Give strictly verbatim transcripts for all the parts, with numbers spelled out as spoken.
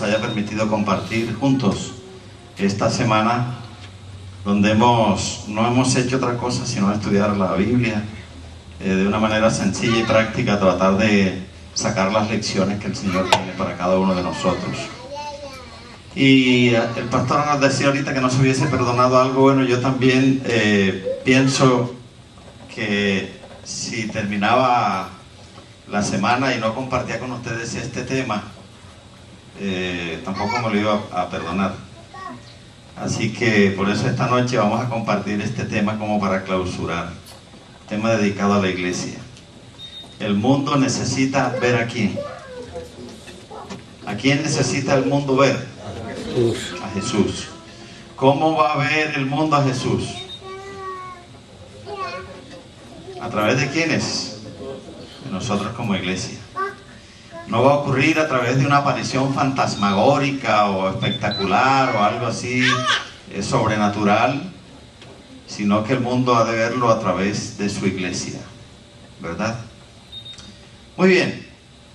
haya permitido compartir juntos esta semana, donde hemos, no hemos hecho otra cosa sino estudiar la Biblia eh, de una manera sencilla y práctica, tratar de sacar las lecciones que el Señor tiene para cada uno de nosotros. Y el pastor nos decía ahorita que no se hubiese perdonado algo. Bueno, yo también eh, pienso que si terminaba la semana y no compartía con ustedes este tema, eh, tampoco me lo iba a, a perdonar. Así que por eso esta noche vamos a compartir este tema como para clausurar, tema dedicado a la iglesia. El mundo necesita ver a quién. ¿A quién necesita el mundo ver? A Jesús. ¿Cómo va a ver el mundo a Jesús? ¿A través de quiénes? De nosotros como iglesia. No va a ocurrir a través de una aparición fantasmagórica o espectacular o algo así eh, sobrenatural, sino que el mundo ha de verlo a través de su iglesia, ¿verdad? Muy bien.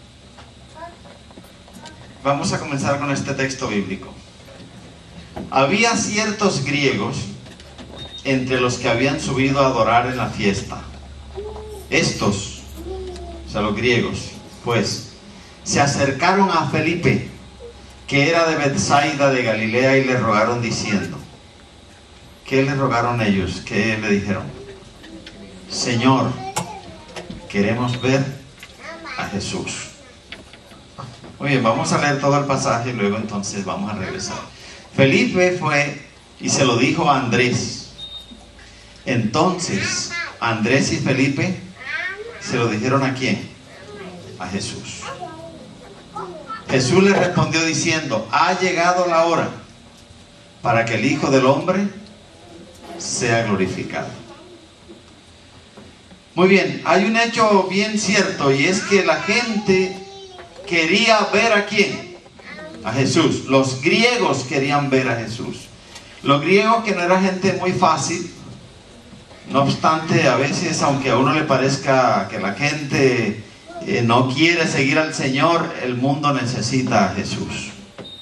Vamos a comenzar con este texto bíblico. Había ciertos griegos entre los que habían subido a adorar en la fiesta. Estos, o sea, los griegos, pues, se acercaron a Felipe, que era de Betsaida de Galilea, y le rogaron diciendo. ¿Qué le rogaron ellos? ¿Qué le dijeron? Señor, queremos ver a Jesús. Muy bien, vamos a leer todo el pasaje y luego entonces vamos a regresar. Felipe fue y se lo dijo a Andrés. Entonces, Andrés y Felipe se lo dijeron ¿a quién? A Jesús. Jesús le respondió diciendo, ha llegado la hora para que el Hijo del Hombre sea glorificado. Muy bien, hay un hecho bien cierto, y es que la gente quería ver ¿a quién? A Jesús. Los griegos querían ver a Jesús. Los griegos, que no era gente muy fácil, no obstante, a veces, aunque a uno le parezca que la gente eh, no quiere seguir al Señor, el mundo necesita a Jesús.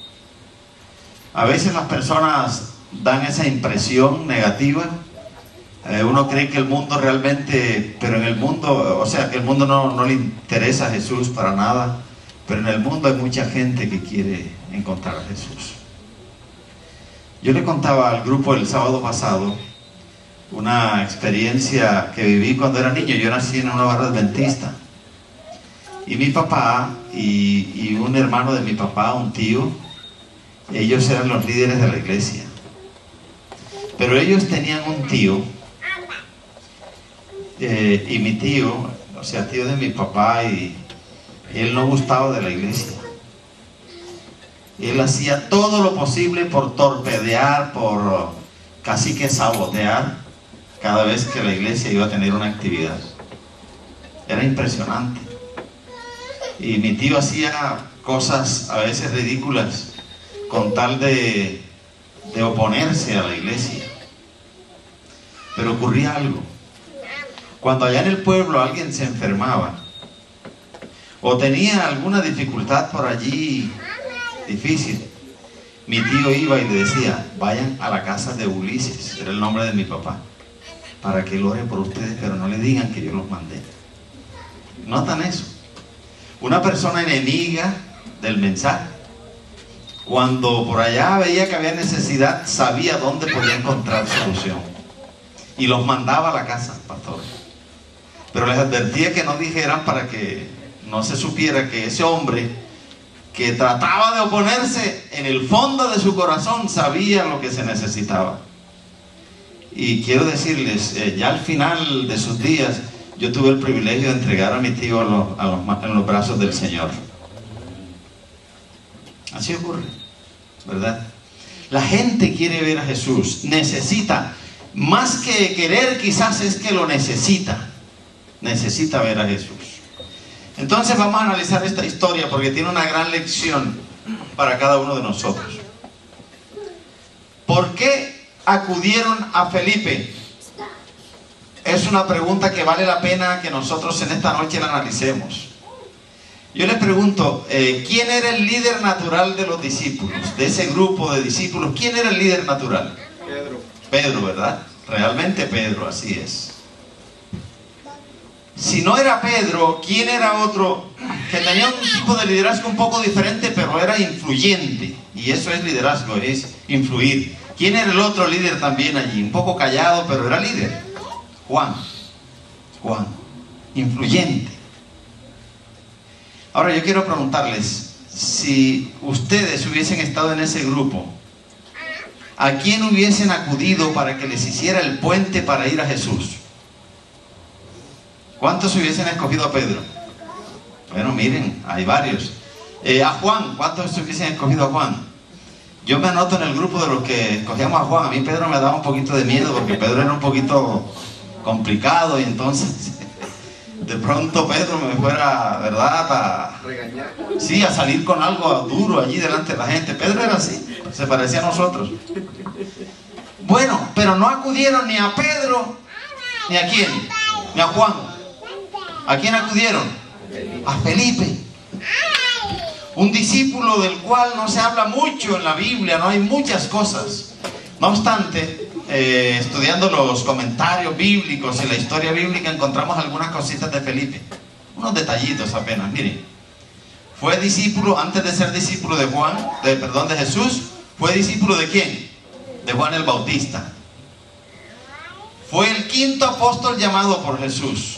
A veces las personas dan esa impresión negativa. Eh, uno cree que el mundo realmente, pero en el mundo, o sea, que el mundo no, no le interesa a Jesús para nada. Pero en el mundo hay mucha gente que quiere encontrar a Jesús. Yo le contaba al grupo el sábado pasado una experiencia que viví cuando era niño. Yo nací en una barra adventista. Y mi papá y, y un hermano de mi papá, un tío, ellos eran los líderes de la iglesia. Pero ellos tenían un tío, eh, y mi tío, o sea, tío de mi papá, y él no gustaba de la iglesia. Él hacía todo lo posible por torpedear, por casi que sabotear cada vez que la iglesia iba a tener una actividad. Era impresionante. Y mi tío hacía cosas a veces ridículas con tal de, de oponerse a la iglesia. Pero ocurría algo. Cuando allá en el pueblo alguien se enfermaba o tenía alguna dificultad por allí difícil, mi tío iba y le decía, vayan a la casa de Ulises, era el nombre de mi papá, para que él ore por ustedes, pero no le digan que yo los mandé. ¿Notan eso? Una persona enemiga del mensaje, cuando por allá veía que había necesidad, sabía dónde podía encontrar solución y los mandaba a la casa, pastor. Pero les advertía que no dijeran, para que no se supiera que ese hombre que trataba de oponerse, en el fondo de su corazón sabía lo que se necesitaba. Y quiero decirles, eh, ya al final de sus días, yo tuve el privilegio de entregar a mi tío a los, a los, en los brazos del Señor. Así ocurre, ¿verdad? La gente quiere ver a Jesús, necesita, más que querer quizás es que lo necesita, necesita ver a Jesús. Entonces vamos a analizar esta historia porque tiene una gran lección para cada uno de nosotros. ¿Por qué acudieron a Felipe? Es una pregunta que vale la pena que nosotros en esta noche la analicemos. Yo les pregunto, eh, ¿quién era el líder natural de los discípulos? De ese grupo de discípulos, ¿quién era el líder natural? Pedro. Pedro, ¿verdad? Realmente Pedro, así es. Si no era Pedro, ¿quién era otro que tenía un tipo de liderazgo un poco diferente, pero era influyente? Y eso es liderazgo, es influir. ¿Quién era el otro líder también allí? Un poco callado, pero era líder. Juan. Juan. Influyente. Ahora yo quiero preguntarles, si ustedes hubiesen estado en ese grupo, ¿a quién hubiesen acudido para que les hiciera el puente para ir a Jesús? ¿Cuántos hubiesen escogido a Pedro? Bueno, miren, hay varios. Eh, a Juan, ¿cuántos hubiesen escogido a Juan? Yo me anoto en el grupo de los que escogíamos a Juan. A mí Pedro me daba un poquito de miedo porque Pedro era un poquito complicado y entonces de pronto Pedro me fuera, ¿verdad? A regañar. Sí, a salir con algo duro allí delante de la gente. Pedro era así, se parecía a nosotros. Bueno, pero no acudieron ni a Pedro, ni a quién, ni a Juan. ¿A quién acudieron? A Felipe. Un discípulo del cual no se habla mucho en la Biblia, no hay muchas cosas. No obstante, eh, estudiando los comentarios bíblicos y la historia bíblica, encontramos algunas cositas de Felipe. Unos detallitos apenas, miren. Fue discípulo, antes de ser discípulo de Juan, de, perdón, de Jesús, ¿fue discípulo de quién? De Juan el Bautista. Fue el quinto apóstol llamado por Jesús.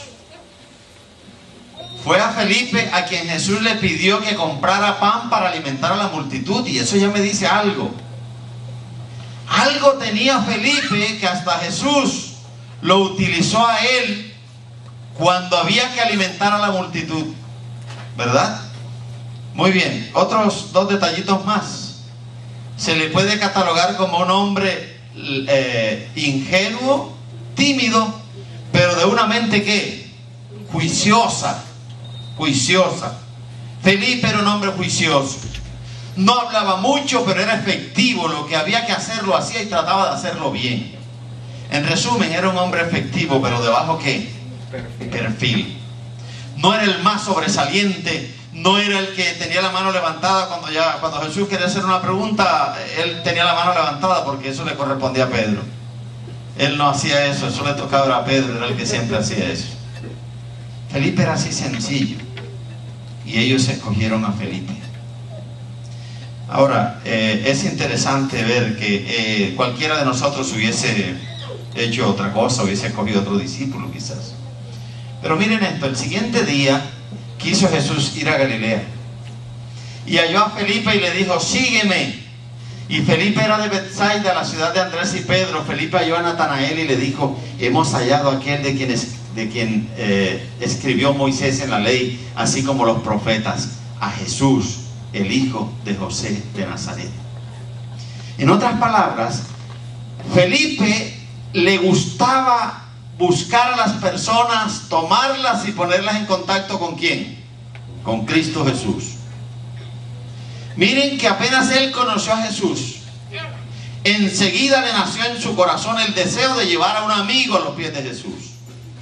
Fue a Felipe a quien Jesús le pidió que comprara pan para alimentar a la multitud, y eso ya me dice algo. Algo tenía Felipe que hasta Jesús lo utilizó a él cuando había que alimentar a la multitud, ¿verdad? Muy bien, otros dos detallitos más. Se le puede catalogar como un hombre eh, ingenuo, tímido, pero de una mente ¿qué? Juiciosa. Juiciosa. Felipe era un hombre juicioso. No hablaba mucho, pero era efectivo. Lo que había que hacer lo hacía y trataba de hacerlo bien. En resumen, era un hombre efectivo, pero de bajo ¿qué? Perfil. Perfil. No era el más sobresaliente, no era el que tenía la mano levantada cuando, ya, cuando Jesús quería hacer una pregunta. Él tenía la mano levantada porque eso le correspondía a Pedro. Él no hacía eso, eso le tocaba a Pedro, era el que siempre hacía eso. Felipe era así sencillo, y ellos escogieron a Felipe. Ahora, eh, es interesante ver que eh, cualquiera de nosotros hubiese hecho otra cosa, hubiese escogido otro discípulo quizás. Pero miren esto, el siguiente día quiso Jesús ir a Galilea, y halló a Felipe y le dijo, sígueme. Y Felipe era de Betsaida, la ciudad de Andrés y Pedro. Felipe halló a Natanael y le dijo, hemos hallado a aquel de quien, es, de quien eh, escribió Moisés en la ley, así como los profetas, a Jesús, el hijo de José de Nazaret. En otras palabras, Felipe le gustaba buscar a las personas, tomarlas y ponerlas en contacto con ¿quién? Con Cristo Jesús. Miren que apenas él conoció a Jesús, enseguida le nació en su corazón el deseo de llevar a un amigo a los pies de Jesús.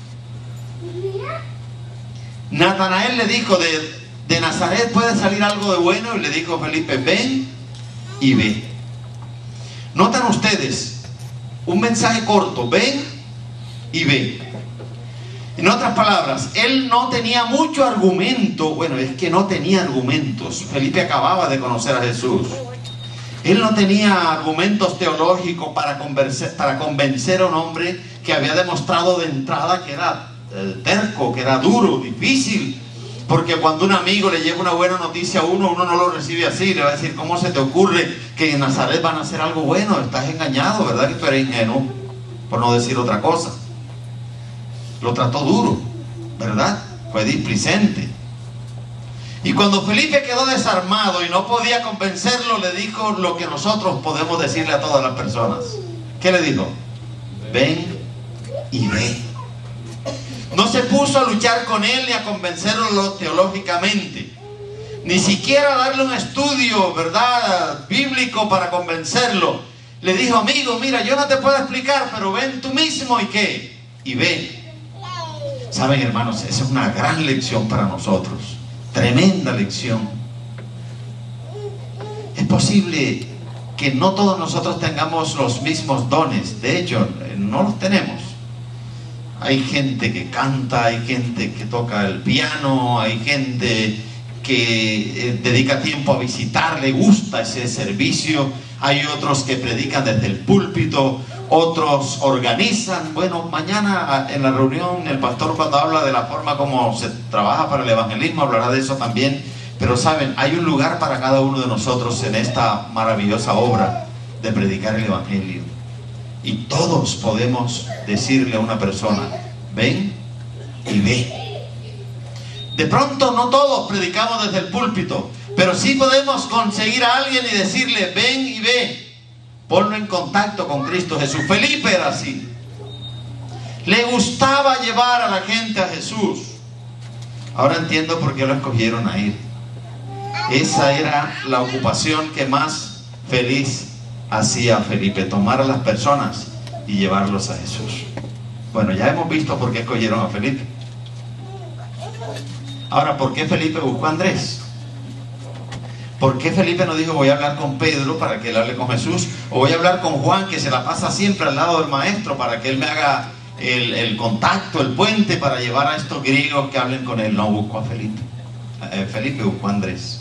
Natanael le dijo, de, de Nazaret puede salir algo de bueno, y le dijo a Felipe, ven y ve. Notan ustedes, un mensaje corto, ven y ve. En otras palabras, él no tenía mucho argumento. Bueno, es que no tenía argumentos. Felipe acababa de conocer a Jesús. Él no tenía argumentos teológicos para convencer, para convencer a un hombre que había demostrado de entrada que era eh, terco, que era duro, difícil. Porque cuando un amigo le lleva una buena noticia a uno, uno no lo recibe así. Le va a decir, ¿cómo se te ocurre que en Nazaret van a hacer algo bueno? Estás engañado, ¿verdad? Que tú eres ingenuo, por no decir otra cosa. Lo trató duro, ¿verdad? Fue displicente. Y cuando Felipe quedó desarmado y no podía convencerlo, le dijo lo que nosotros podemos decirle a todas las personas. ¿Qué le dijo? Ven y ve. No se puso a luchar con él ni a convencerlo teológicamente, ni siquiera a darle un estudio, ¿verdad?, bíblico para convencerlo. Le dijo, amigo, mira, yo no te puedo explicar, pero ven tú mismo y ¿qué? Y ve. Saben, hermanos, esa es una gran lección para nosotros. Tremenda lección. Es posible que no todos nosotros tengamos los mismos dones. De hecho, no los tenemos. Hay gente que canta, hay gente que toca el piano, hay gente que eh, dedica tiempo a visitar, le gusta ese servicio. Hay otros que predican desde el púlpito, otros organizan. Bueno, mañana en la reunión el pastor, cuando habla de la forma como se trabaja para el evangelismo, hablará de eso también. Pero saben, hay un lugar para cada uno de nosotros en esta maravillosa obra de predicar el evangelio. Y todos podemos decirle a una persona: ven y ve. De pronto no todos predicamos desde el púlpito, pero sí podemos conseguir a alguien y decirle: ven y ve. Ponlo en contacto con Cristo Jesús. Felipe era así. Le gustaba llevar a la gente a Jesús. Ahora entiendo por qué lo escogieron a ir. Esa era la ocupación que más feliz hacía a Felipe: tomar a las personas y llevarlos a Jesús. Bueno, ya hemos visto por qué escogieron a Felipe. Ahora, ¿por qué Felipe buscó a Andrés? ¿Por qué Felipe no dijo: voy a hablar con Pedro para que él hable con Jesús? O voy a hablar con Juan, que se la pasa siempre al lado del maestro, para que él me haga el, el contacto, el puente para llevar a estos griegos que hablen con él? No, buscó a Felipe. Eh, Felipe buscó a Andrés.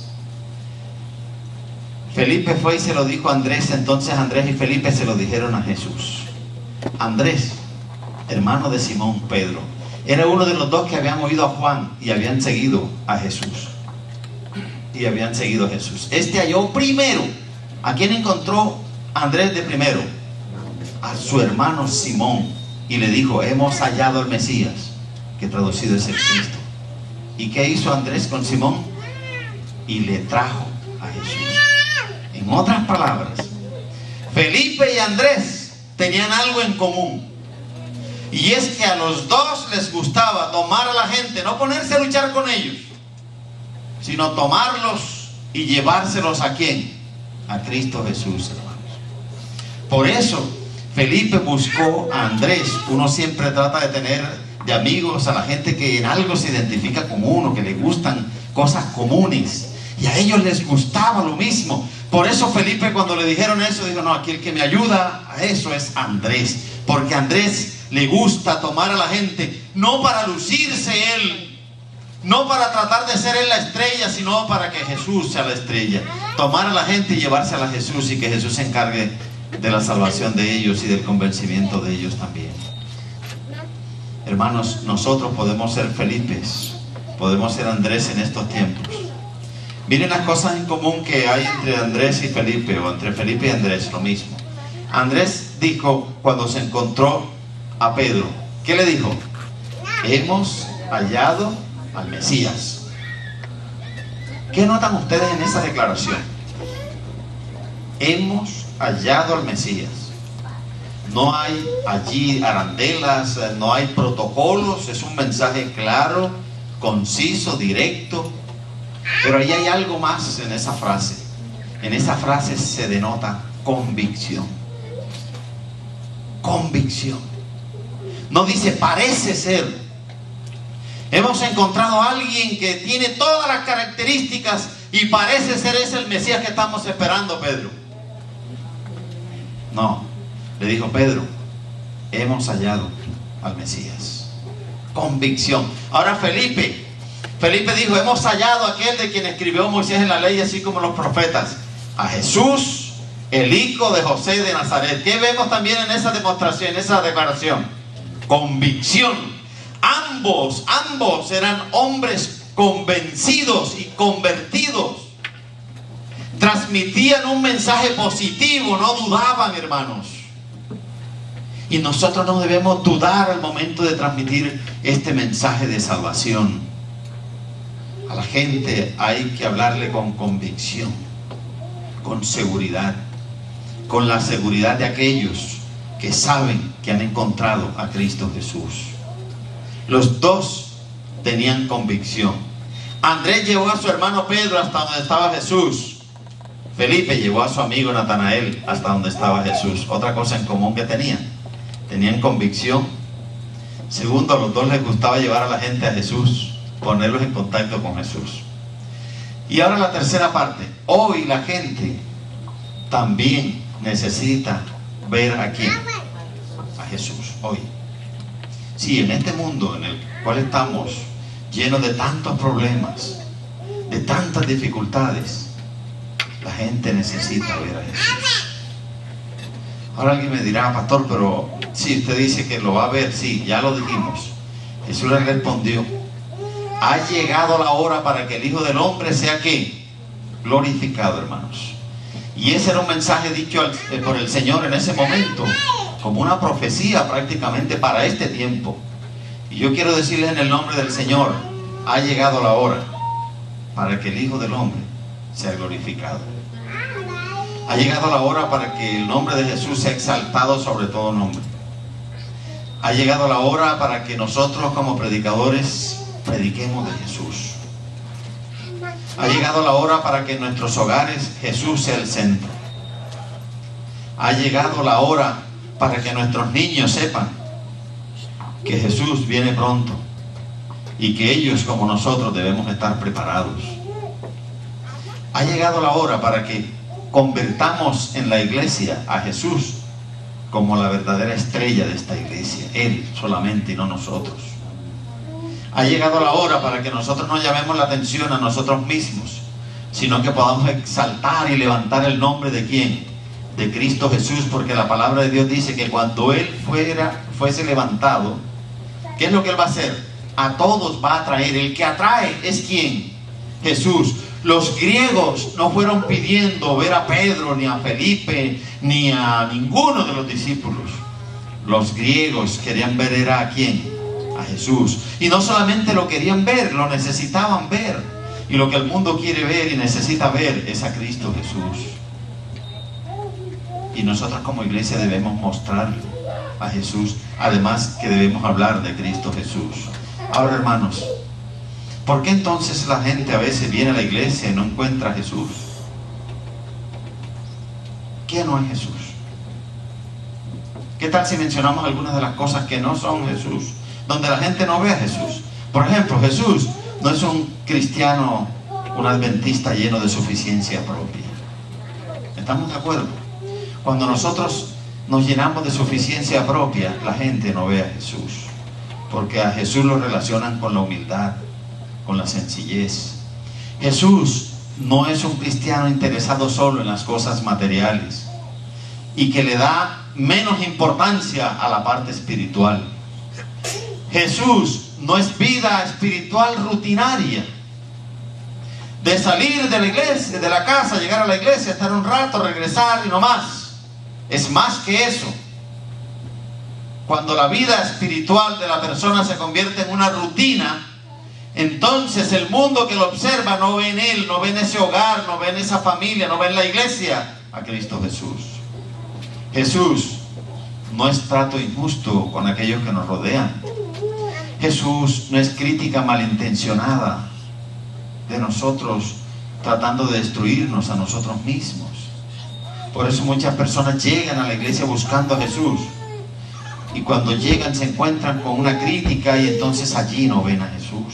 Felipe fue y se lo dijo a Andrés. Entonces Andrés y Felipe se lo dijeron a Jesús. Andrés, hermano de Simón Pedro, era uno de los dos que habían oído a Juan y habían seguido a Jesús. Y habían seguido a Jesús. Este halló primero. ¿A quién encontró Andrés de primero? A su hermano Simón. Y le dijo: hemos hallado al Mesías, que traducido es el Cristo. ¿Y qué hizo Andrés con Simón? Y le trajo a Jesús. En otras palabras, Felipe y Andrés tenían algo en común. Y es que a los dos les gustaba tomar a la gente, no ponerse a luchar con ellos, sino tomarlos y llevárselos ¿a quién? A Cristo Jesús, hermanos. Por eso Felipe buscó a Andrés. Uno siempre trata de tener de amigos a la gente que en algo se identifica con uno, que le gustan cosas comunes. Y a ellos les gustaba lo mismo. Por eso Felipe, cuando le dijeron eso, dijo: no, aquí el que me ayuda a eso es Andrés. Porque a Andrés le gusta tomar a la gente, no para lucirse él, no para tratar de ser él la estrella, sino para que Jesús sea la estrella. Tomar a la gente y llevársela a Jesús, y que Jesús se encargue de la salvación de ellos y del convencimiento de ellos también. Hermanos, nosotros podemos ser Felipes, podemos ser Andrés en estos tiempos. Miren las cosas en común que hay entre Andrés y Felipe, o entre Felipe y Andrés, lo mismo. Andrés dijo, cuando se encontró a Pedro, ¿qué le dijo? Hemos hallado al Mesías. ¿Qué notan ustedes en esa declaración? Hemos hallado al Mesías. No hay allí arandelas, no hay protocolos, es un mensaje claro, conciso, directo. Pero ahí hay algo más en esa frase. En esa frase se denota convicción. Convicción. No dice parece ser. Hemos encontrado a alguien que tiene todas las características y parece ser ese el Mesías que estamos esperando, Pedro. No, le dijo: Pedro, hemos hallado al Mesías. Convicción. Ahora Felipe, Felipe dijo: hemos hallado a aquel de quien escribió Moisés en la ley, así como los profetas, a Jesús, el hijo de José de Nazaret. ¿Qué vemos también en esa demostración, en esa declaración? Convicción. Ambos, ambos eran hombres convencidos y convertidos. Transmitían un mensaje positivo, no dudaban, hermanos. Y nosotros no debemos dudar al momento de transmitir este mensaje de salvación. A la gente hay que hablarle con convicción, con seguridad, con la seguridad de aquellos que saben que han encontrado a Cristo Jesús. Los dos tenían convicción. Andrés llevó a su hermano Pedro hasta donde estaba Jesús. Felipe llevó a su amigo Natanael hasta donde estaba Jesús. Otra cosa en común que tenían: tenían convicción. Segundo, a los dos les gustaba llevar a la gente a Jesús, ponerlos en contacto con Jesús. Y ahora la tercera parte. Hoy la gente también necesita ver a quién, a Jesús. Hoy, sí, en este mundo en el cual estamos, lleno de tantos problemas, de tantas dificultades, la gente necesita ver a Jesús. Ahora alguien me dirá, pastor, pero si usted dice que lo va a ver, sí, ya lo dijimos. Jesús le respondió: ha llegado la hora para que el Hijo del Hombre sea ¿qué? Glorificado, hermanos. Y ese era un mensaje dicho al, eh, por el Señor en ese momento, como una profecía prácticamente para este tiempo. Y yo quiero decirles en el nombre del Señor: ha llegado la hora para que el Hijo del Hombre sea glorificado. Ha llegado la hora para que el nombre de Jesús sea exaltado sobre todo nombre. Ha llegado la hora para que nosotros como predicadores prediquemos de Jesús. Ha llegado la hora para que en nuestros hogares Jesús sea el centro. Ha llegado la hora para que nuestros niños sepan que Jesús viene pronto y que ellos como nosotros debemos estar preparados. Ha llegado la hora para que convertamos en la iglesia a Jesús como la verdadera estrella de esta iglesia, Él solamente y no nosotros. Ha llegado la hora para que nosotros no llamemos la atención a nosotros mismos, sino que podamos exaltar y levantar el nombre de ¿quién? De Cristo Jesús, porque la palabra de Dios dice que cuando Él fuera, fuese levantado, ¿qué es lo que Él va a hacer? A todos va a atraer. El que atrae es ¿quién? Jesús. Los griegos no fueron pidiendo ver a Pedro, ni a Felipe, ni a ninguno de los discípulos. Los griegos querían ver era a quién, a Jesús. Y no solamente lo querían ver, lo necesitaban ver. Y lo que el mundo quiere ver y necesita ver es a Cristo Jesús. Y nosotros como iglesia debemos mostrarle a Jesús. Además que debemos hablar de Cristo Jesús. Ahora, hermanos, ¿por qué entonces la gente a veces viene a la iglesia y no encuentra a Jesús? ¿Qué no es Jesús? ¿Qué tal si mencionamos algunas de las cosas que no son Jesús? Donde la gente no ve a Jesús. Por ejemplo, Jesús no es un cristiano, un adventista lleno de suficiencia propia. ¿Estamos de acuerdo? Cuando nosotros nos llenamos de suficiencia propia, la gente no ve a Jesús. Porque a Jesús lo relacionan con la humildad, con la sencillez. Jesús no es un cristiano interesado solo en las cosas materiales y que le da menos importancia a la parte espiritual. Jesús no es vida espiritual rutinaria de salir de la iglesia, de la casa, llegar a la iglesia, estar un rato, regresar y no más. Es más que eso. Cuando la vida espiritual de la persona se convierte en una rutina, entonces el mundo que lo observa no ve en él, no ve en ese hogar, no ve en esa familia, no ve en la iglesia a Cristo Jesús. Jesús no es trato injusto con aquellos que nos rodean. Jesús no es crítica malintencionada de nosotros tratando de destruirnos a nosotros mismos. Por eso muchas personas llegan a la iglesia buscando a Jesús y cuando llegan se encuentran con una crítica y entonces allí no ven a Jesús.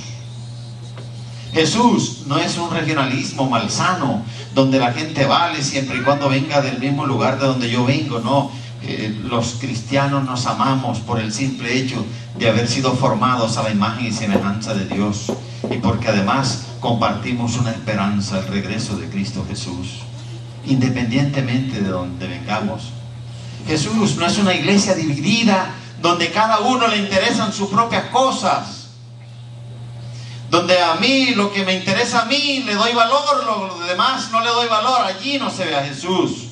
Jesús no es un regionalismo malsano donde la gente vale siempre y cuando venga del mismo lugar de donde yo vengo. No, eh, los cristianos nos amamos por el simple hecho de haber sido formados a la imagen y semejanza de Dios y porque además compartimos una esperanza, el regreso de Cristo Jesús, independientemente de donde vengamos. Jesús no es una iglesia dividida donde cada uno le interesan sus propias cosas, donde a mí lo que me interesa a mí le doy valor, lo demás no le doy valor. Allí no se ve a Jesús.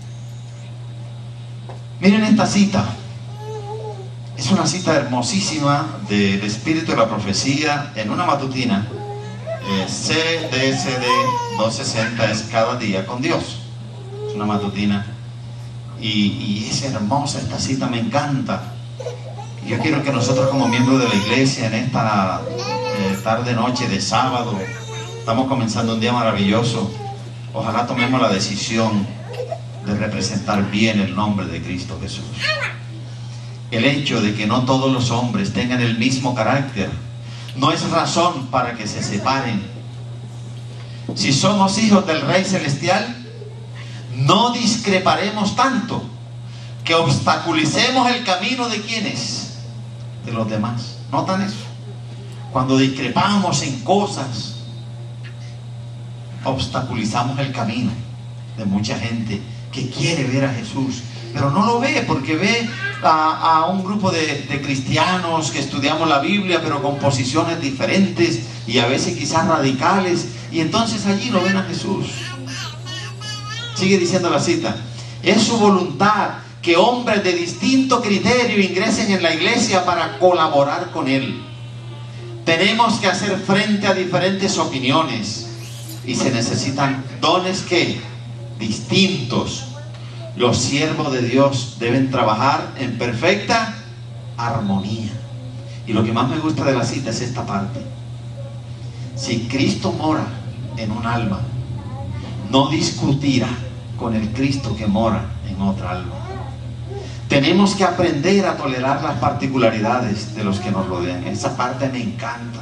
Miren esta cita. Es una cita hermosísima del Espíritu de la Profecía en una matutina. eh, C D S D doscientos sesenta es cada día con Dios. Es una matutina y, y es hermosa esta cita, me encanta. Yo quiero que nosotros como miembros de la iglesia en esta eh, tarde noche de sábado, estamos comenzando un día maravilloso, ojalá tomemos la decisión de representar bien el nombre de Cristo Jesús. El hecho de que no todos los hombres tengan el mismo carácter no es razón para que se separen. si somos hijos del Rey Celestial, no discreparemos tanto que obstaculicemos el camino de quienes, de los demás. ¿Notan eso? Cuando discrepamos en cosas, obstaculizamos el camino de mucha gente que quiere ver a Jesús, pero no lo ve, porque ve a, a un grupo de, de cristianos que estudiamos la Biblia, pero con posiciones diferentes y a veces quizás radicales, y entonces allí no ven a Jesús. Sigue diciendo la cita: es su voluntad que hombres de distinto criterio ingresen en la iglesia para colaborar con Él. Tenemos que hacer frente a diferentes opiniones y se necesitan dones que distintos. Los siervos de Dios deben trabajar en perfecta armonía. Y lo que más me gusta de la cita es esta parte: si Cristo mora en un alma, no discutirá con el Cristo que mora en otra alma. Tenemos que aprender a tolerar las particularidades de los que nos rodean. Esa parte me encanta.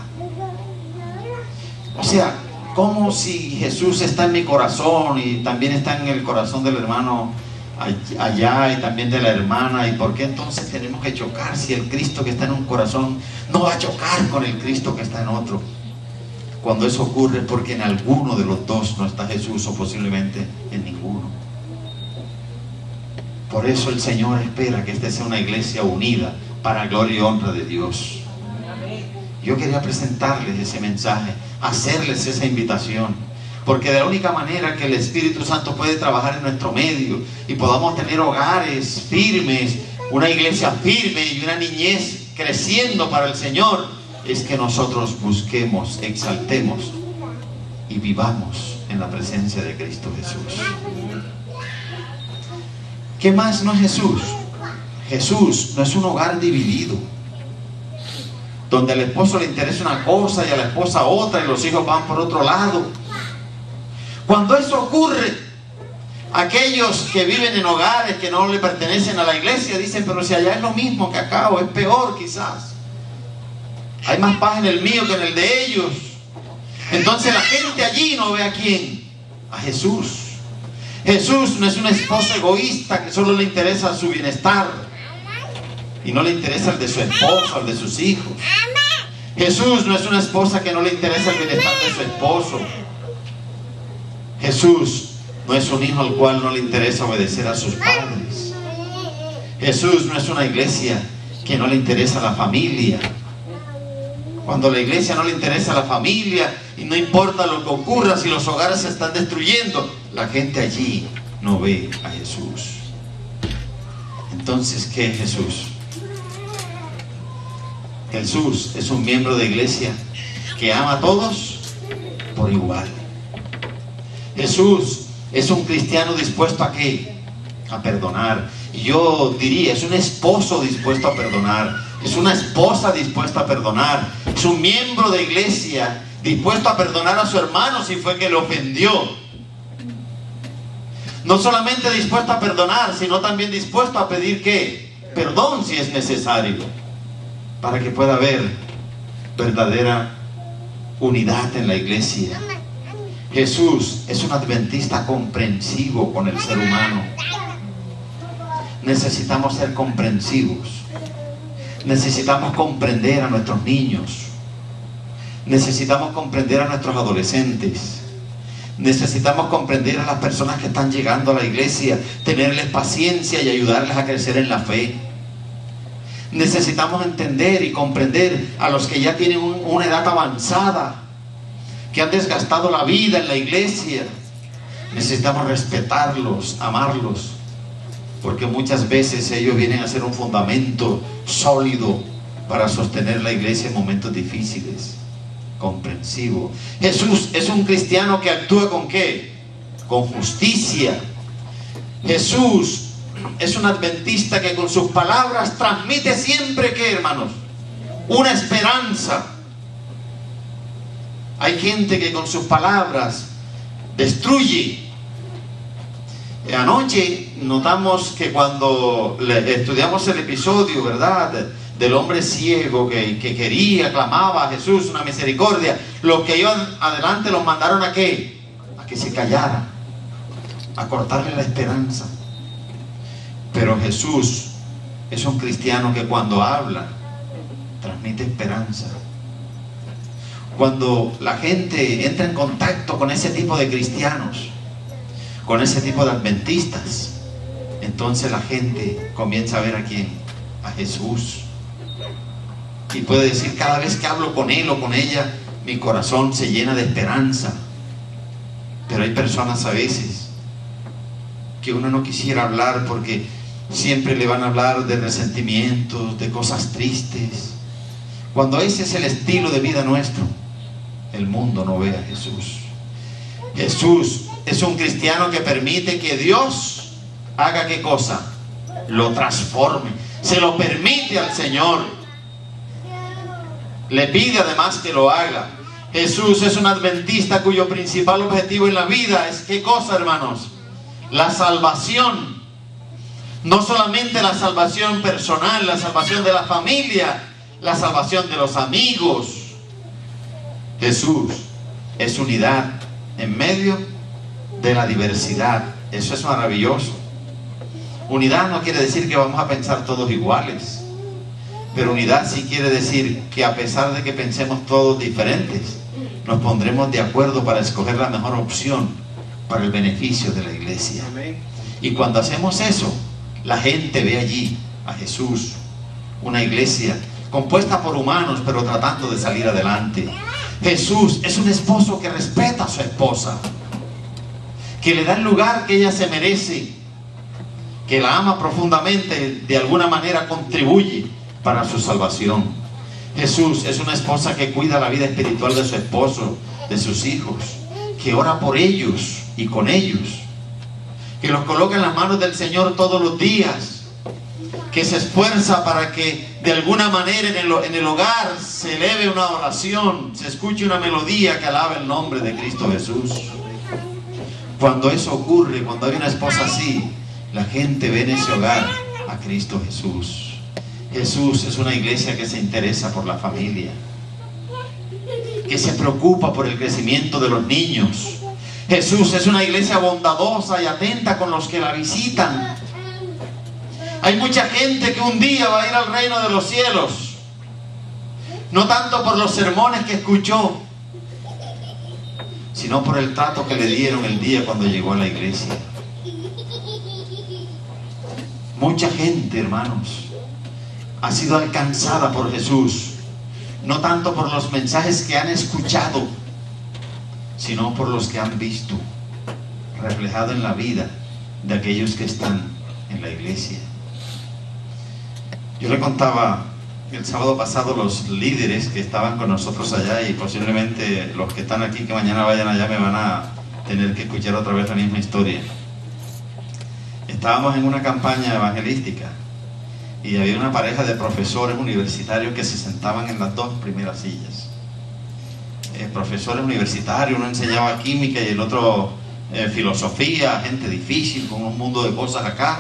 O sea, como si Jesús está en mi corazón y también está en el corazón del hermano allá y también de la hermana, ¿y por qué entonces tenemos que chocar si el Cristo que está en un corazón no va a chocar con el Cristo que está en otro? Cuando eso ocurre es porque en alguno de los dos no está Jesús, o posiblemente en ninguno. Por eso el Señor espera que esta sea una iglesia unida para gloria y honra de Dios. Yo quería presentarles ese mensaje, hacerles esa invitación, porque de la única manera que el Espíritu Santo puede trabajar en nuestro medio y podamos tener hogares firmes, una iglesia firme y una niñez creciendo para el Señor, es que nosotros busquemos, exaltemos y vivamos en la presencia de Cristo Jesús. ¿Qué más no es Jesús? Jesús no es un hogar dividido, donde al esposo le interesa una cosa y a la esposa otra y los hijos van por otro lado. Cuando eso ocurre, aquellos que viven en hogares que no le pertenecen a la iglesia dicen: pero si allá es lo mismo que acá, o es peor quizás, hay más paz en el mío que en el de ellos. Entonces la gente allí no ve a quién, a Jesús. Jesús no es un esposo egoísta que solo le interesa su bienestar y no le interesa el de su esposo, el de sus hijos. Jesús no es una esposa que no le interesa el bienestar de su esposo. Jesús no es un hijo al cual no le interesa obedecer a sus padres. Jesús no es una iglesia que no le interesa la familia. Cuando la iglesia no le interesa la familia y no importa lo que ocurra, si los hogares se están destruyendo, la gente allí no ve a Jesús. Entonces, ¿qué es Jesús? Jesús es un miembro de iglesia que ama a todos por igual. Jesús es un cristiano dispuesto a ¿qué? A perdonar. Y yo diría, es un esposo dispuesto a perdonar, es una esposa dispuesta a perdonar, es un miembro de iglesia dispuesto a perdonar a su hermano si fue que le ofendió. No solamente dispuesto a perdonar, sino también dispuesto a pedir ¿qué? Perdón si es necesario, para que pueda haber verdadera unidad en la iglesia. Jesús es un adventista comprensivo con el ser humano. Necesitamos ser comprensivos. Necesitamos comprender a nuestros niños. Necesitamos comprender a nuestros adolescentes. Necesitamos comprender a las personas que están llegando a la iglesia, tenerles paciencia y ayudarles a crecer en la fe. Necesitamos entender y comprender a los que ya tienen un, una edad avanzada, que han desgastado la vida en la iglesia. Necesitamos respetarlos, amarlos, porque muchas veces ellos vienen a ser un fundamento sólido para sostener la iglesia en momentos difíciles. Comprensivo. Jesús es un cristiano que actúa ¿con qué? Con justicia. Jesús es un adventista que con sus palabras transmite siempre ¿qué, hermanos? Una esperanza. Hay gente que con sus palabras destruye. Anoche notamos que cuando estudiamos el episodio, ¿verdad?, del hombre ciego que, que quería, clamaba a Jesús una misericordia, los que iban adelante los mandaron a qué, a que se callara, a cortarle la esperanza. Pero Jesús es un cristiano que cuando habla transmite esperanza. Cuando la gente entra en contacto con ese tipo de cristianos, con ese tipo de adventistas, entonces la gente comienza a ver a quién, a Jesús, y puede decir: cada vez que hablo con él o con ella, mi corazón se llena de esperanza. Pero hay personas a veces que uno no quisiera hablar porque siempre le van a hablar de resentimientos, de cosas tristes. Cuando ese es el estilo de vida nuestro, el mundo no ve a Jesús. Jesús es un cristiano que permite que Dios haga ¿qué cosa? Lo transforme. Se lo permite al Señor. Le pide además que lo haga. Jesús es un adventista cuyo principal objetivo en la vida es ¿qué cosa, hermanos? La salvación. No solamente la salvación personal, la salvación de la familia, la salvación de los amigos. Jesús es unidad en medio de la diversidad. Eso es maravilloso. Unidad no quiere decir que vamos a pensar todos iguales, pero unidad sí quiere decir que a pesar de que pensemos todos diferentes, nos pondremos de acuerdo para escoger la mejor opción para el beneficio de la iglesia. Y cuando hacemos eso, la gente ve allí a Jesús, una iglesia compuesta por humanos, pero tratando de salir adelante. Jesús es un esposo que respeta a su esposa, que le da el lugar que ella se merece, que la ama profundamente, de alguna manera contribuye para su salvación. Jesús es una esposa que cuida la vida espiritual de su esposo, de sus hijos, que ora por ellos y con ellos, que los coloca en las manos del Señor todos los días, que se esfuerza para que de alguna manera en el, en el hogar se eleve una oración, se escuche una melodía que alabe el nombre de Cristo Jesús. Cuando eso ocurre, cuando hay una esposa así, la gente ve en ese hogar a Cristo Jesús. Jesús es una iglesia que se interesa por la familia, que se preocupa por el crecimiento de los niños. Jesús es una iglesia bondadosa y atenta con los que la visitan. Hay mucha gente que un día va a ir al reino de los cielos, no tanto por los sermones que escuchó, sino por el trato que le dieron el día cuando llegó a la iglesia. Mucha gente, hermanos, ha sido alcanzada por Jesús, no tanto por los mensajes que han escuchado, sino por los que han visto reflejado en la vida de aquellos que están en la iglesia. Yo le contaba el sábado pasado los líderes que estaban con nosotros allá, y posiblemente los que están aquí que mañana vayan allá me van a tener que escuchar otra vez la misma historia. Estábamos en una campaña evangelística y había una pareja de profesores universitarios que se sentaban en las dos primeras sillas. Eh, profesores universitarios, uno enseñaba química y el otro eh, filosofía, gente difícil con un mundo de cosas acá.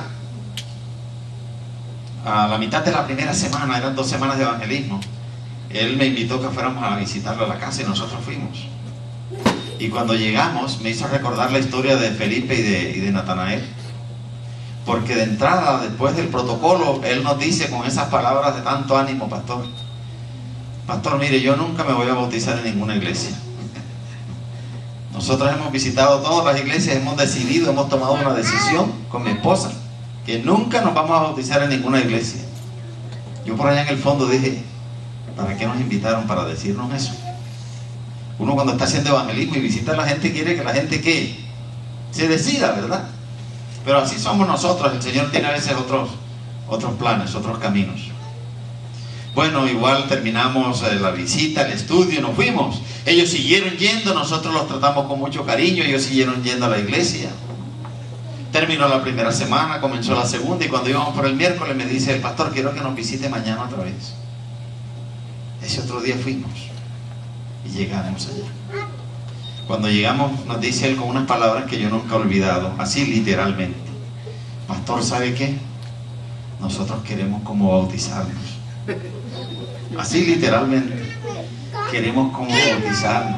A la mitad de la primera semana, eran dos semanas de evangelismo, él me invitó que fuéramos a visitarlo a la casa y nosotros fuimos. Y cuando llegamos me hizo recordar la historia de Felipe y de, y de Natanael, porque de entrada, después del protocolo, él nos dice con esas palabras de tanto ánimo: pastor, pastor, mire, yo nunca me voy a bautizar en ninguna iglesia. Nosotros hemos visitado todas las iglesias, hemos decidido, hemos tomado una decisión con mi esposa, que nunca nos vamos a bautizar en ninguna iglesia. Yo por allá en el fondo dije: ¿para qué nos invitaron para decirnos eso? Uno cuando está haciendo evangelismo y visita a la gente, quiere que la gente que se decida, ¿verdad? Pero así somos nosotros. El Señor tiene a veces otros, otros planes, otros caminos. Bueno, igual terminamos eh, la visita, el estudio, nos fuimos. Ellos siguieron yendo, nosotros los tratamos con mucho cariño, ellos siguieron yendo a la iglesia. Terminó la primera semana, comenzó la segunda, y cuando íbamos por el miércoles me dice el pastor: quiero que nos visite mañana otra vez. Ese otro día fuimos y llegamos allá. Cuando llegamos nos dice él con unas palabras que yo nunca he olvidado, así literalmente: pastor, ¿sabe qué? Nosotros queremos como bautizarnos. Así literalmente. Queremos como bautizarnos.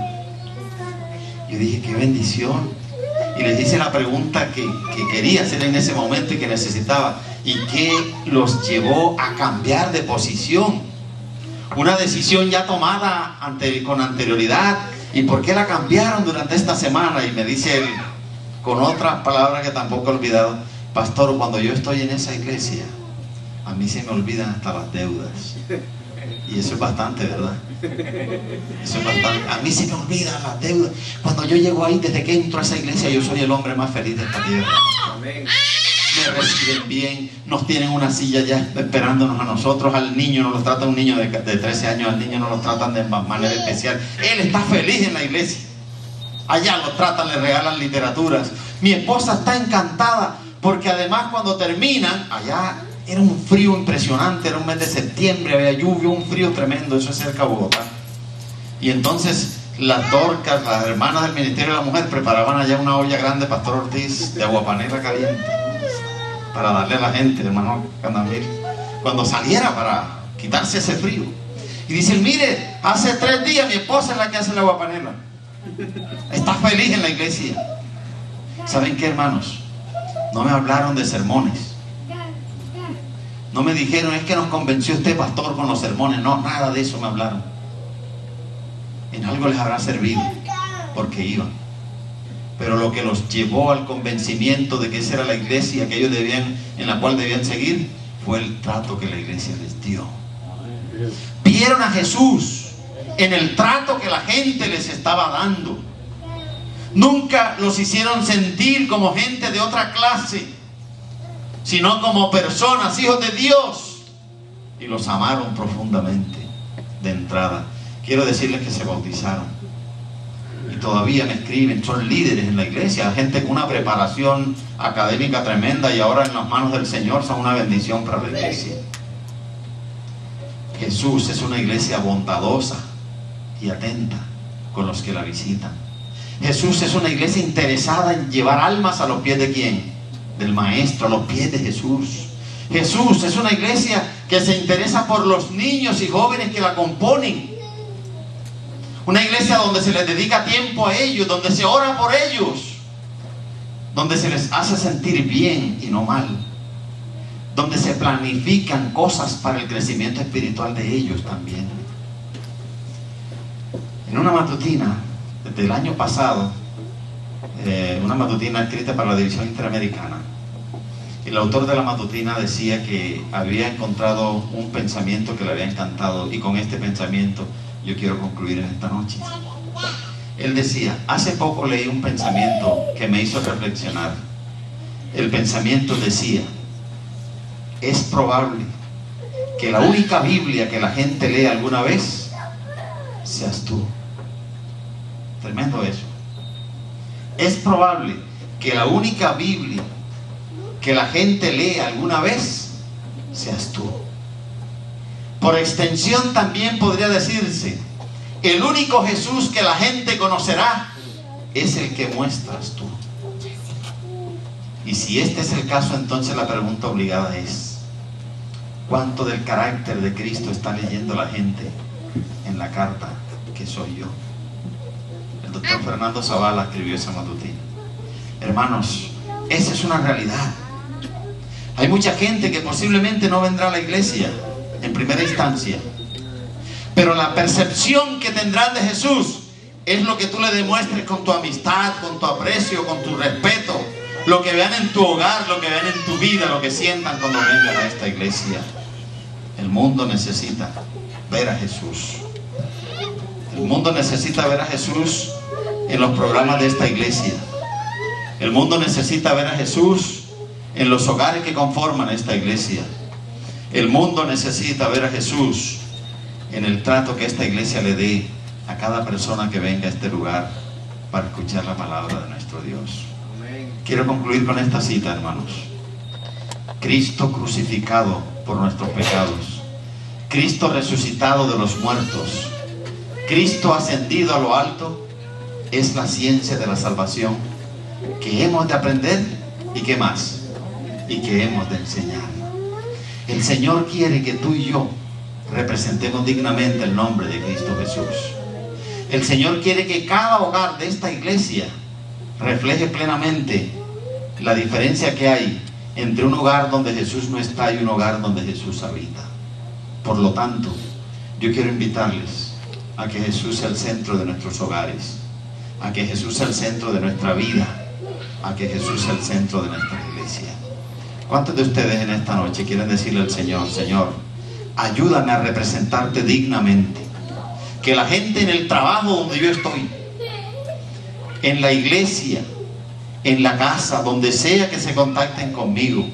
Yo dije, qué bendición. Y les hice la pregunta que, que quería hacer en ese momento y que necesitaba. ¿Y qué los llevó a cambiar de posición? Una decisión ya tomada ante, con anterioridad. ¿Y por qué la cambiaron durante esta semana? Y me dice él, con otras palabras que tampoco he olvidado: pastor, cuando yo estoy en esa iglesia, a mí se me olvidan hasta las deudas. Y eso es bastante, ¿verdad? Eso es bastante. A mí se me olvidan las deudas. Cuando yo llego ahí, desde que entro a esa iglesia, yo soy el hombre más feliz de esta tierra. Amén. Me reciben bien, nos tienen una silla ya esperándonos a nosotros. Al niño nos lo tratan, un niño de, de trece años, al niño nos lo tratan de manera especial. Él está feliz en la iglesia. Allá lo tratan, le regalan literaturas. Mi esposa está encantada porque además cuando terminan, allá era un frío impresionante, era un mes de septiembre, había lluvia, un frío tremendo, eso es cerca de Bogotá. Y entonces las Dorcas, las hermanas del Ministerio de la Mujer, preparaban allá una olla grande, Pastor Ortiz, de aguapanela caliente, para darle a la gente, hermano Candamil, cuando saliera, para quitarse ese frío. Y dicen, mire, hace tres días mi esposa es la que hace la aguapanela. Está feliz en la iglesia. ¿Saben qué, hermanos? No me hablaron de sermones. No me dijeron, es que nos convenció usted, pastor, con los sermones. No, nada de eso me hablaron. En algo les habrá servido, porque iban. Pero lo que los llevó al convencimiento de que esa era la iglesia que ellos debían, en la cual debían seguir, fue el trato que la iglesia les dio. Vieron a Jesús en el trato que la gente les estaba dando. Nunca los hicieron sentir como gente de otra clase, sino como personas, hijos de Dios, y los amaron profundamente de entrada. Quiero decirles que se bautizaron y todavía me escriben, son líderes en la iglesia, gente con una preparación académica tremenda, y ahora en las manos del Señor son una bendición para la iglesia. Jesús es una iglesia bondadosa y atenta con los que la visitan. Jesús es una iglesia interesada en llevar almas a los pies de ¿quién? Del Maestro, a los pies de Jesús. Jesús es una iglesia que se interesa por los niños y jóvenes que la componen. Una iglesia donde se les dedica tiempo a ellos, donde se ora por ellos, donde se les hace sentir bien y no mal, donde se planifican cosas para el crecimiento espiritual de ellos también. En una matutina del año pasado, eh, una matutina escrita para la División Interamericana, el autor de la matutina decía que había encontrado un pensamiento que le había encantado, y con este pensamiento yo quiero concluir en esta noche. Él decía, hace poco leí un pensamiento que me hizo reflexionar. El pensamiento decía, es probable que la única Biblia que la gente lee alguna vez seas tú. Tremendo eso. Es probable que la única Biblia que la gente lee alguna vez seas tú. Por extensión también podría decirse, el único Jesús que la gente conocerá es el que muestras tú. Y si este es el caso, entonces la pregunta obligada es, ¿cuánto del carácter de Cristo está leyendo la gente en la carta que soy yo? El doctor Fernando Zavala escribió esa matutina. Hermanos, esa es una realidad. Hay mucha gente que posiblemente no vendrá a la iglesia en primera instancia, pero la percepción que tendrán de Jesús es lo que tú le demuestres con tu amistad, con tu aprecio, con tu respeto, lo que vean en tu hogar, lo que vean en tu vida, lo que sientan cuando vengan a esta iglesia. El mundo necesita ver a Jesús. El mundo necesita ver a Jesús en los programas de esta iglesia. El mundo necesita ver a Jesús en los hogares que conforman esta iglesia. El mundo necesita ver a Jesús en el trato que esta iglesia le dé a cada persona que venga a este lugar para escuchar la palabra de nuestro Dios. Quiero concluir con esta cita, hermanos. Cristo crucificado por nuestros pecados, Cristo resucitado de los muertos, Cristo ascendido a lo alto, es la ciencia de la salvación que hemos de aprender y que más, y que hemos de enseñar. El Señor quiere que tú y yo representemos dignamente el nombre de Cristo Jesús. El Señor quiere que cada hogar de esta iglesia refleje plenamente la diferencia que hay entre un hogar donde Jesús no está y un hogar donde Jesús habita. Por lo tanto, yo quiero invitarles a que Jesús sea el centro de nuestros hogares, a que Jesús sea el centro de nuestra vida, a que Jesús sea el centro de nuestra iglesia. ¿Cuántos de ustedes en esta noche quieren decirle al Señor: Señor, ayúdame a representarte dignamente? Que la gente en el trabajo donde yo estoy, en la iglesia, en la casa, donde sea que se contacten conmigo,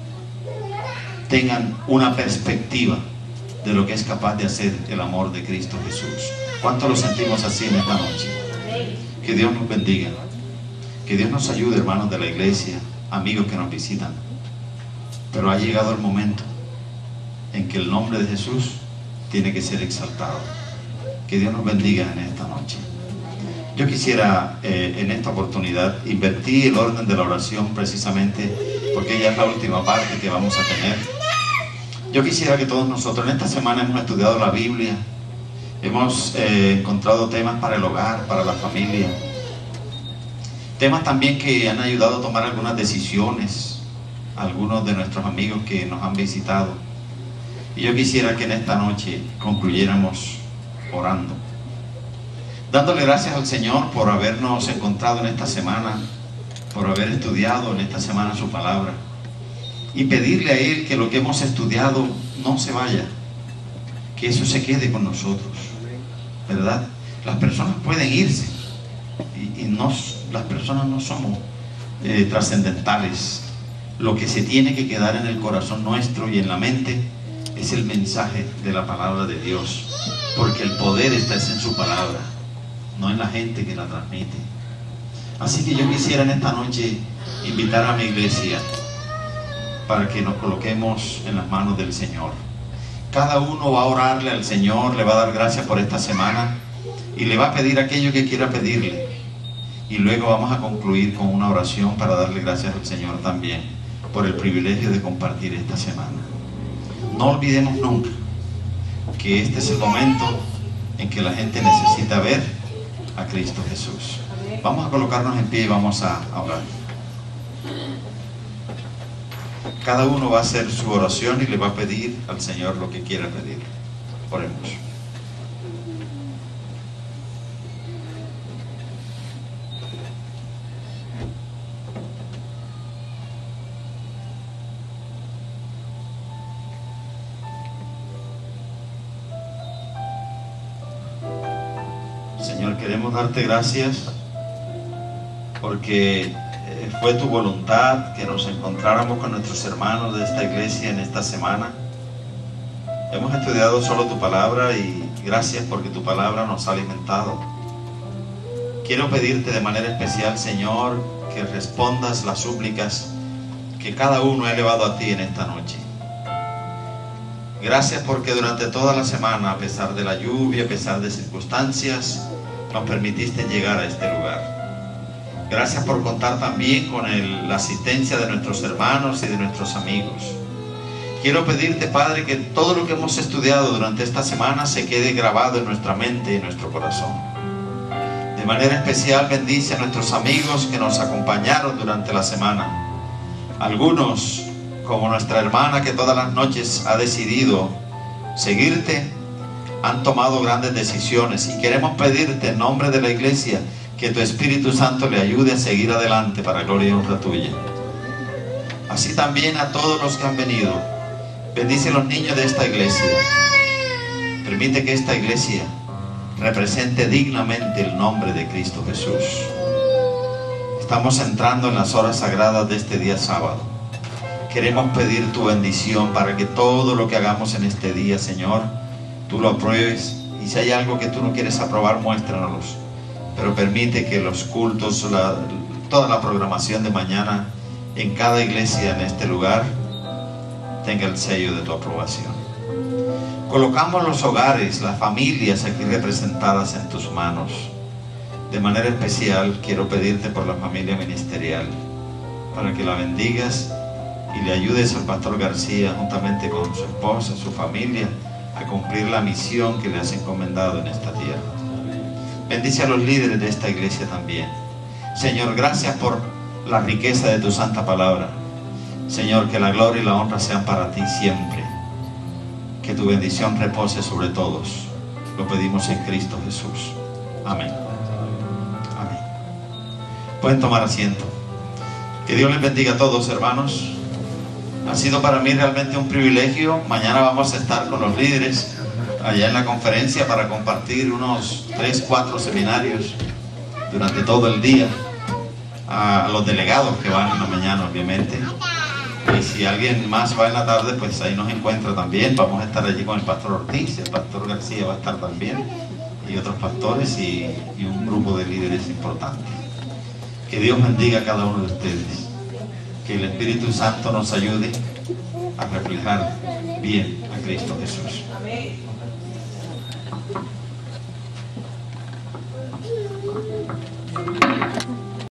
tengan una perspectiva de lo que es capaz de hacer el amor de Cristo Jesús. ¿Cuánto lo sentimos así en esta noche? Que Dios nos bendiga, que Dios nos ayude, hermanos de la iglesia, amigos que nos visitan. Pero ha llegado el momento en que el nombre de Jesús tiene que ser exaltado. Que Dios nos bendiga en esta noche. Yo quisiera eh, en esta oportunidad invertir el orden de la oración, precisamente porque ya es la última parte que vamos a tener. Yo quisiera que todos nosotros en esta semana hemos estudiado la Biblia, hemos eh, encontrado temas para el hogar, para la familia, temas también que han ayudado a tomar algunas decisiones, algunos de nuestros amigos que nos han visitado. Y yo quisiera que en esta noche concluyéramos orando, dándole gracias al Señor por habernos encontrado en esta semana, por haber estudiado en esta semana su palabra, y pedirle a Él que lo que hemos estudiado no se vaya, que eso se quede con nosotros, ¿verdad? Las personas pueden irse y, y no, las personas no somos eh, trascendentales. Lo que se tiene que quedar en el corazón nuestro y en la mente es el mensaje de la palabra de Dios, porque el poder está en su palabra, no en la gente que la transmite. Así que yo quisiera en esta noche invitar a mi iglesia para que nos coloquemos en las manos del Señor. Cada uno va a orarle al Señor, le va a dar gracias por esta semana y le va a pedir aquello que quiera pedirle. Y luego vamos a concluir con una oración para darle gracias al Señor también por el privilegio de compartir esta semana. No olvidemos nunca que este es el momento en que la gente necesita ver a Cristo Jesús. Vamos a colocarnos en pie y vamos a orar. Cada uno va a hacer su oración y le va a pedir al Señor lo que quiera pedir. Oremos. Señor, queremos darte gracias porque fue tu voluntad que nos encontráramos con nuestros hermanos de esta iglesia en esta semana. Hemos estudiado solo tu palabra y gracias porque tu palabra nos ha alimentado. Quiero pedirte de manera especial, Señor, que respondas las súplicas que cada uno ha elevado a ti en esta noche. Gracias porque durante toda la semana, a pesar de la lluvia, a pesar de circunstancias, nos permitiste llegar a este lugar. Gracias por contar también con el, la asistencia de nuestros hermanos y de nuestros amigos. Quiero pedirte, Padre, que todo lo que hemos estudiado durante esta semana se quede grabado en nuestra mente y en nuestro corazón. De manera especial bendice a nuestros amigos que nos acompañaron durante la semana. Algunos, como nuestra hermana que todas las noches ha decidido seguirte, han tomado grandes decisiones y queremos pedirte en nombre de la iglesia que tu Espíritu Santo le ayude a seguir adelante para gloria y honra tuya. Así también a todos los que han venido. Bendice a los niños de esta iglesia. Permite que esta iglesia represente dignamente el nombre de Cristo Jesús. Estamos entrando en las horas sagradas de este día sábado. Queremos pedir tu bendición para que todo lo que hagamos en este día, Señor, tú lo apruebes. Y si hay algo que tú no quieres aprobar, muéstranos. Pero permite que los cultos, la, toda la programación de mañana en cada iglesia en este lugar tenga el sello de tu aprobación. Colocamos los hogares, las familias aquí representadas en tus manos. De manera especial quiero pedirte por la familia ministerial, para que la bendigas y le ayudes al pastor García juntamente con su esposa, su familia, a cumplir la misión que le has encomendado en esta tierra. Bendice a los líderes de esta iglesia también. Señor, gracias por la riqueza de tu santa palabra. Señor, que la gloria y la honra sean para ti siempre. Que tu bendición repose sobre todos. Lo pedimos en Cristo Jesús. Amén. Amén. Pueden tomar asiento. Que Dios les bendiga a todos, hermanos. Ha sido para mí realmente un privilegio. Mañana vamos a estar con los líderes allá en la conferencia para compartir unos tres, cuatro seminarios durante todo el día. A los delegados que van en la mañana, obviamente. Y si alguien más va en la tarde, pues ahí nos encuentra también. Vamos a estar allí con el pastor Ortiz, el pastor García va a estar también, y otros pastores y, y un grupo de líderes importantes. Que Dios bendiga a cada uno de ustedes. Que el Espíritu Santo nos ayude a reflejar bien a Cristo Jesús.